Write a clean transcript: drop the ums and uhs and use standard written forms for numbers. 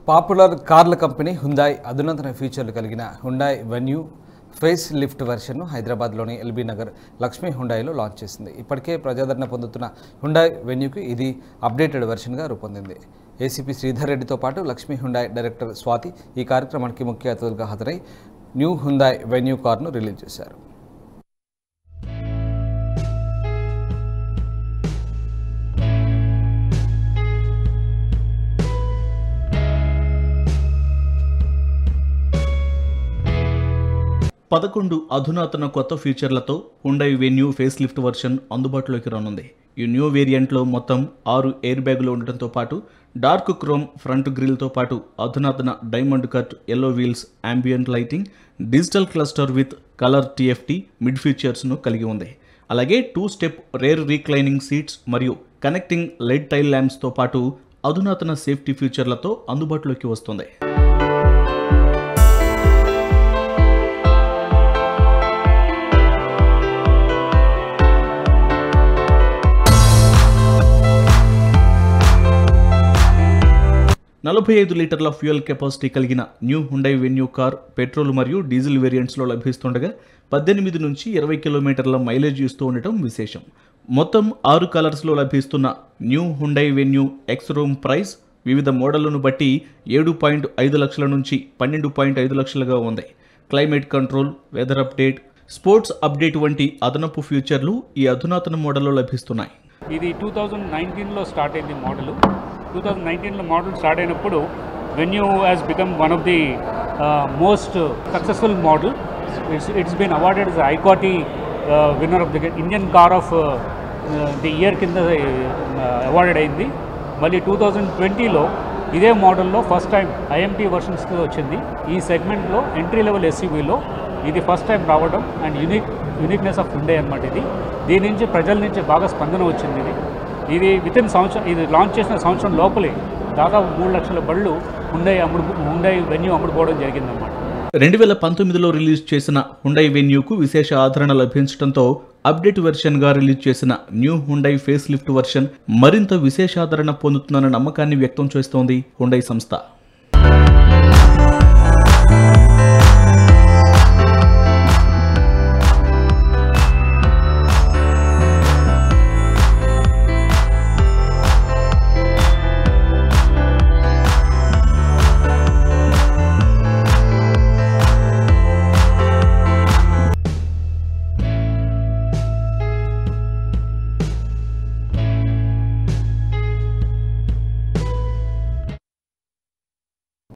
Popular కార్ల company Hyundai అధునాతన ఫీచర్లు కలిగిన హ్యుందాయ్ వెన్యూ ఫేస్ లిఫ్ట్ వెర్షన్ను హైదరాబాద్లోని ఎల్బీ నగర్ లక్ష్మీ హ్యుందాయ్లో లాంచ్ చేసింది. ఇప్పటికే ప్రజాదరణ పొందుతున్న హ్యుందాయ్ వెన్యూకి ఇది అప్డేటెడ్ వెర్షన్గా రూపొందింది. ఏసీపీ శ్రీధర్ రెడ్డితో పాటు లక్ష్మీ హ్యుందాయ్ డైరెక్టర్ స్వాతి ఈ కార్యక్రమానికి ముఖ్య అతిథులుగా హాజరై న్యూ హ్యుందాయ్ వెన్యూ కార్ను రిలీజ్ చేశారు. పదకొండు అధునాతన కొత్త ఫీచర్లతో Hyundai venue face lift version అందుబాటులోకి రానుంది. ఈ న్యూ వేరియంట్లో మొత్తం 6 ఎయిర్ బ్యాగులు ఉండటంతో పాటు డార్క్ క్రోమ్ ఫ్రంట్ గ్రిల్తో పాటు అధునాతన diamond cut alloy wheels, ambient lighting, digital cluster with colour TFT MID ఫీచర్స్ను కలిగి ఉంది. అలాగే 2 స్టెప్ రేర్ రీక్లైనింగ్ సీట్స్ మరియు కనెక్టింగ్ లెడ్ టైల్ ల్యాంప్స్తో పాటు అధునాతన సేఫ్టీ ఫీచర్లతో అందుబాటులోకి వస్తుంది. 45 లీటర్ల ఫ్యూయల్ కెపాసిటీ కలిగిన new Hyundai venue car petrol మరియు డీజిల్ వేరియంట్స్లో లభిస్తుండగా 18 నుంచి 20 కిలోమీటర్ల మైలేజ్ ఇస్తూ ఉండటం విశేషం. మొత్తం 6 కలర్స్లో లభిస్తున్న new Hyundai venue ex room price వివిధ మోడళ్లను బట్టి 7.5 లక్షల నుంచి 12.5 లక్షలుగా ఉంది. Climate control, weather update, sports update వంటి అదనపు ఫీచర్లు ఈ అధునాతన మోడల్లో లభిస్తున్నాయి. ఇది 2019లో స్టార్ట్ అయింది మోడల్. 2019లో మోడల్ స్టార్ట్ అయినప్పుడు venue has become one of the most successful model. It's been awarded as ICOTY winner of the Indian car of the year కింద అవార్డెడ్ అయింది. మళ్ళీ 2020లో ఇదే మోడల్లో ఫస్ట్ టైం IMT వర్షన్స్కి వచ్చింది. ఈ సెగ్మెంట్లో ఎంట్రీ లెవెల్ SUVలో ఇది ఫస్ట్ టైం రావడం అండ్ యూనిక్నెస్ ఆఫ్ హ్యుందాయ్ అన్నమాట. దీని నుంచి ప్రజల నుంచి బాగా స్పందన వచ్చింది. ఇది వితిన్ సంవత్సరం, ఇది లాంచ్ చేసిన సంవత్సరం లోపలే దాదాపు 3 లక్షల బళ్ళు హ్యుందాయ్ వెన్యూ అమ్ముడుపోవడం జరిగిందన్నమాట. 2019లో రిలీజ్ చేసిన హ్యుందాయ్ వెన్యూకు విశేష ఆదరణ లభించడంతో అప్డేట్ వెర్షన్గా రిలీజ్ చేసిన new Hyundai face lift version మరింత విశేష ఆదరణ పొందుతుందన్న నమ్మకాన్ని వ్యక్తం చేస్తోంది హ్యుందాయ్ సంస్థ.